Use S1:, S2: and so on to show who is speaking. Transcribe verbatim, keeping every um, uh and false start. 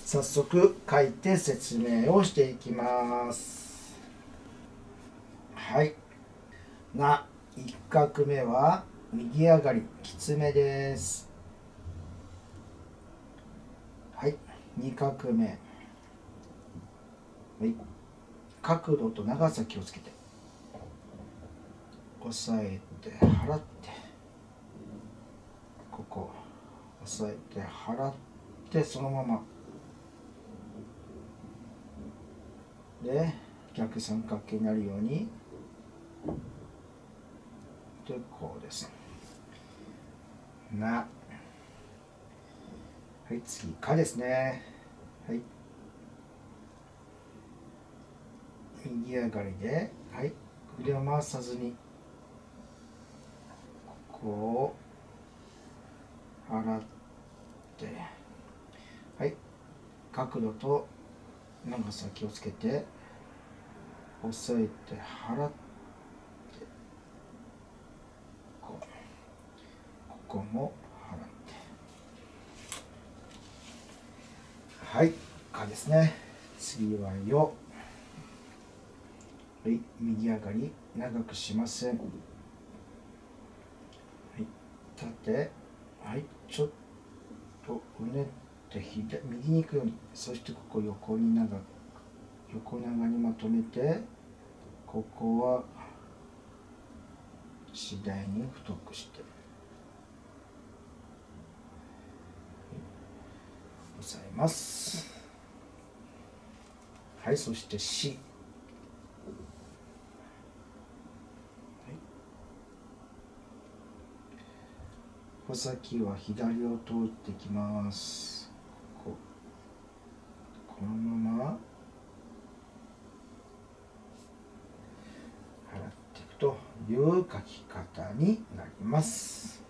S1: 早速書いて説明をしていきます。はい。な、いっ画目は右上がりきつめです。はい。に画目、はい、角度と長さ気をつけて押さえて払って、ここ押さえて払って、そのままで逆三角形になるようにで、こうですな。はい、次かですね。はい、右上がりで、はい、腕を回さずにここを払って、はい、角度と長さ気をつけて押さえて払って、こうここも払って、はい、かですね。次はよ。はい、右上がり長くしません。はい、縦、はい、ちょっとうねって左右に行くように、そしてここ横に長く横長にまとめて、ここは次第に太くして、押さえます。はい、そしてし、はい、穂先は左を通ってきます。ここのまま払っていくという書き方になります。